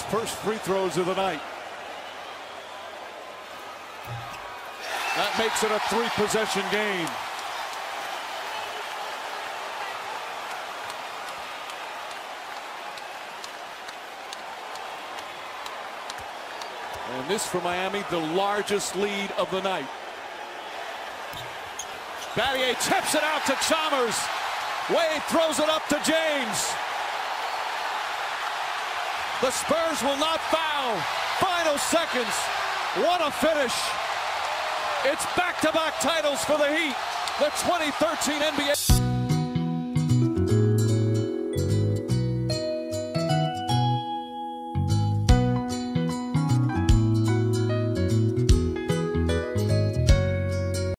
first free throws of the night. That makes it a 3-possession game. And this for Miami, the largest lead of the night. Battier tips it out to Chalmers. Wade throws it up to James. The Spurs will not foul. Final seconds. What a finish. It's back-to-back titles for the Heat. The 2013 NBA.